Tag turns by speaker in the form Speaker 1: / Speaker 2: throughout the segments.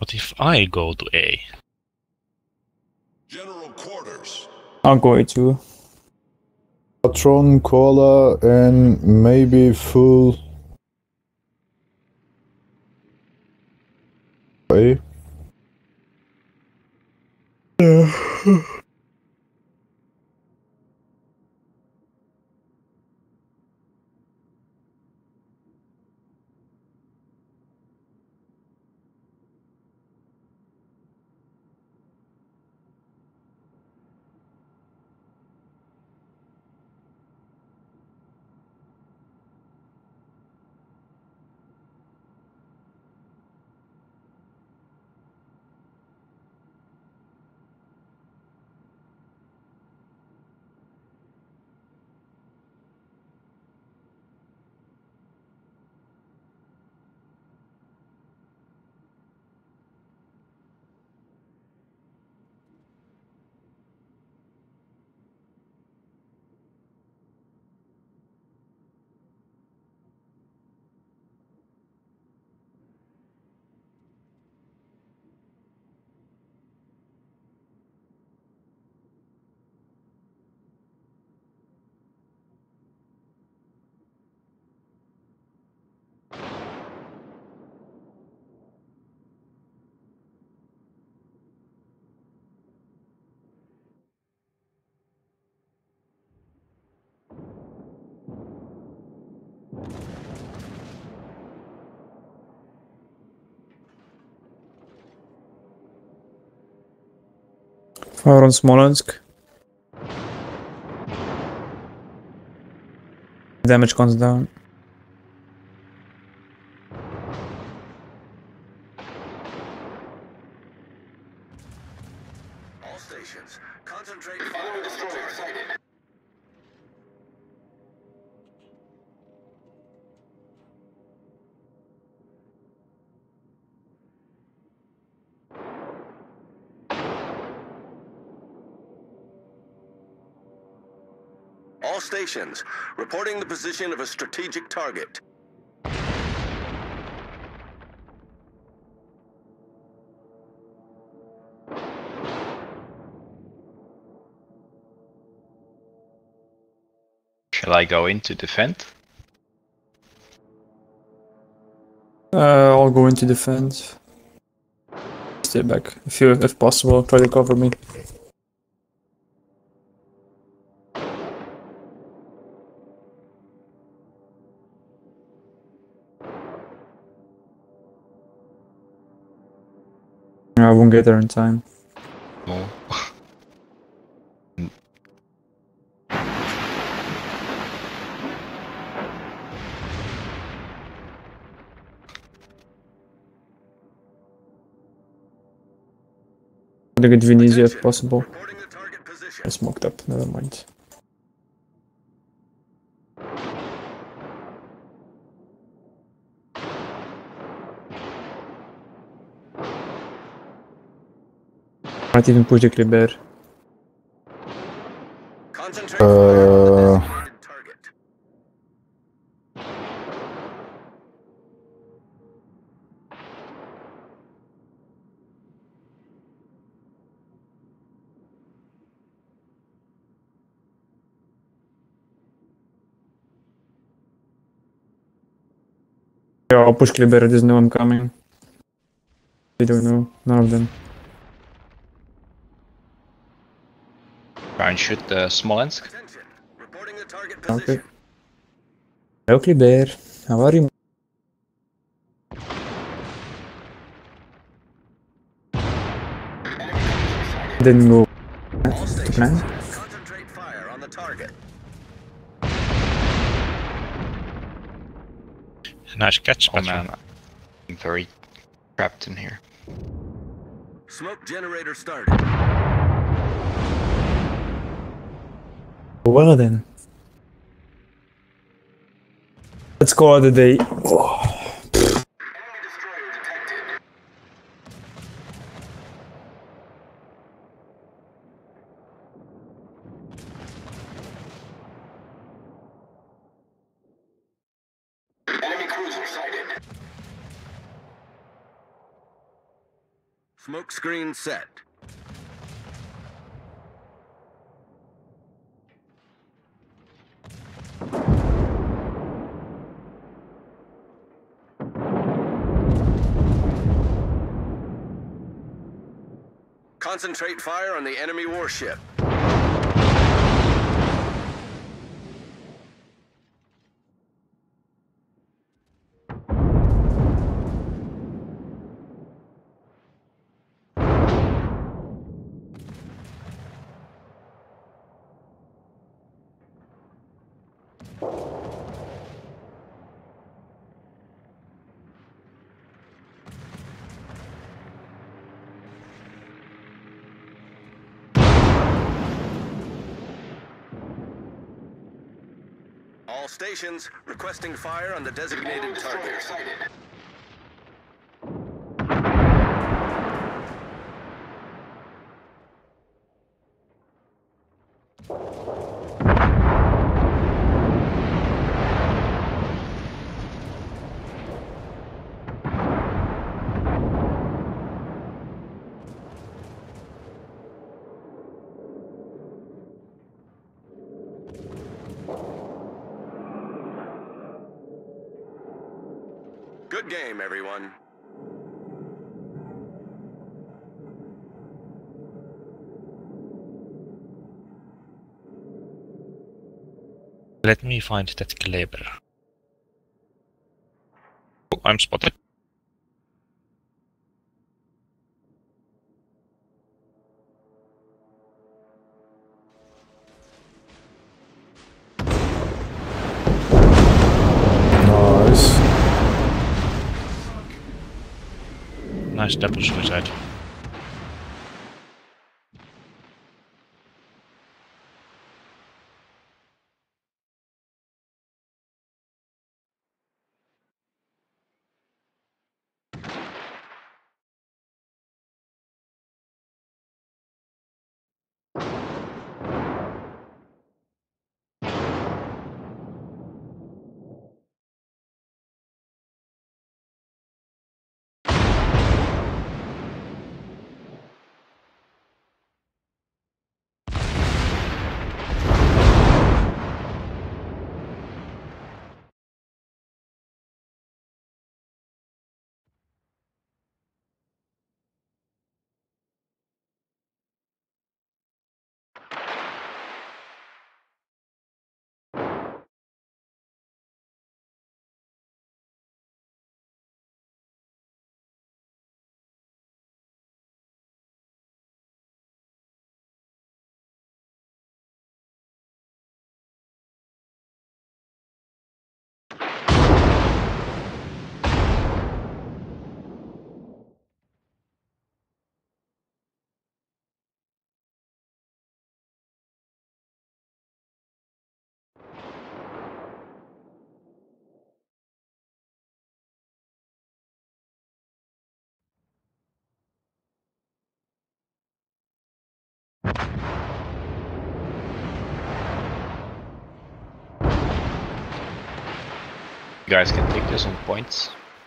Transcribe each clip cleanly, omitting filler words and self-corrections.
Speaker 1: What if I go to A?
Speaker 2: General quarters.
Speaker 3: I'll go A2.
Speaker 4: Patron, Koala, and maybe full A.
Speaker 3: Fire on Smolensk. Damage comes down.
Speaker 2: All stations, concentrate fire. Destroyer sighted. All stations, reporting the position of a strategic target.
Speaker 5: Shall I go in to defend?
Speaker 3: I'll go into defense. Stay back. If possible, try to cover me. I won't get there in time.
Speaker 5: No.
Speaker 3: Try to get Venezia if possible.
Speaker 2: Reporting the target position.
Speaker 3: I smoked up, never mind. Might even push the Kleber.
Speaker 2: Concentrate fire on the designated target.
Speaker 3: Yeah, I'll push Kleber, there's no one coming. They don't know, none of them.
Speaker 5: Try and shoot the Smolensk.
Speaker 2: Attention, reporting the target
Speaker 3: Okay.
Speaker 2: position.
Speaker 3: Hello Kleber, how are you? Didn't go
Speaker 2: All
Speaker 3: to
Speaker 2: stations,
Speaker 3: plan.
Speaker 2: concentrate fire on the target.
Speaker 1: Nice catch,
Speaker 5: Oh
Speaker 1: Patron.
Speaker 5: man, I'm very trapped in here.
Speaker 2: Smoke generator started.
Speaker 3: Well then. Let's call it a day.
Speaker 2: Enemy destroyer detected. Enemy cruiser sighted. Smoke screen set. Concentrate fire on the enemy warship. All stations requesting fire on the designated target. Good game, everyone.
Speaker 1: Let me find that clever. Oh, I'm spotted.
Speaker 4: Nice.
Speaker 1: Nice double suicide.
Speaker 5: You guys can take this on points.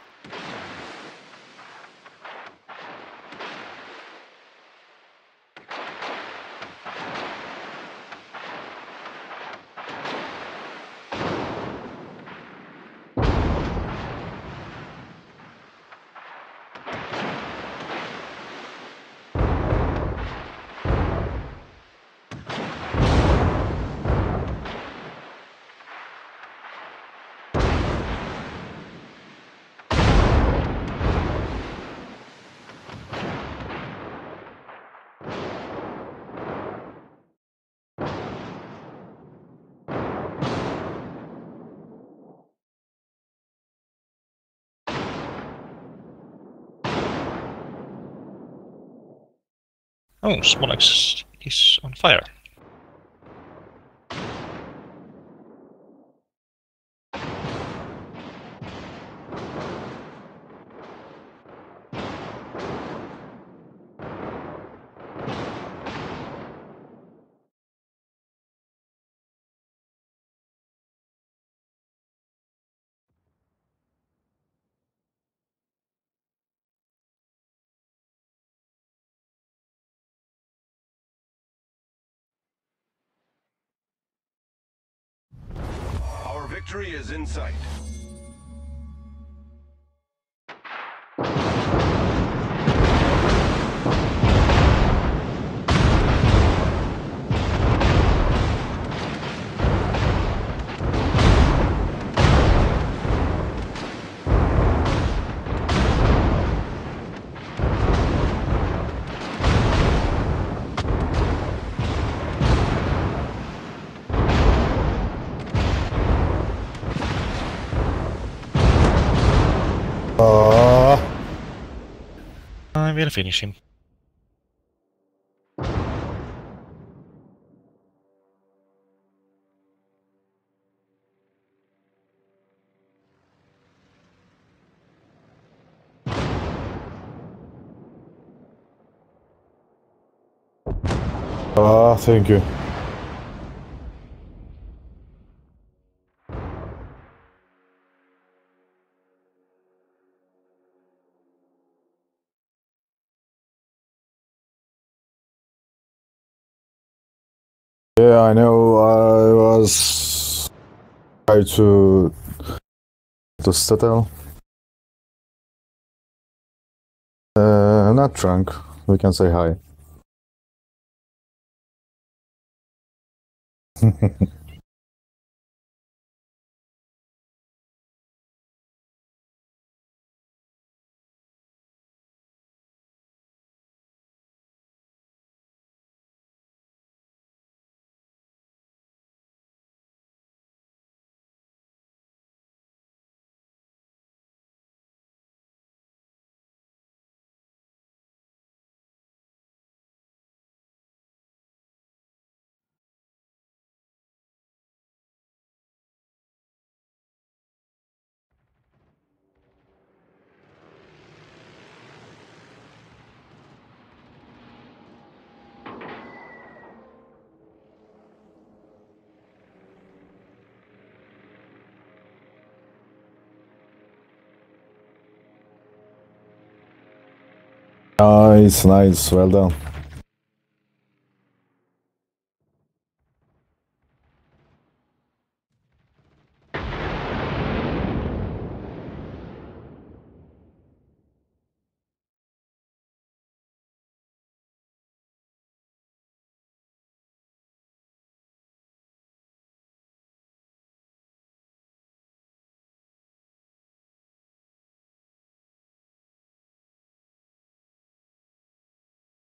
Speaker 1: Oh, Smolex is on fire.
Speaker 2: Victory is in sight.
Speaker 1: I will finish him.
Speaker 4: Thank you. Yeah, I know. I was trying to settle. Not drunk. We can say hi. Nice, nice. Well done.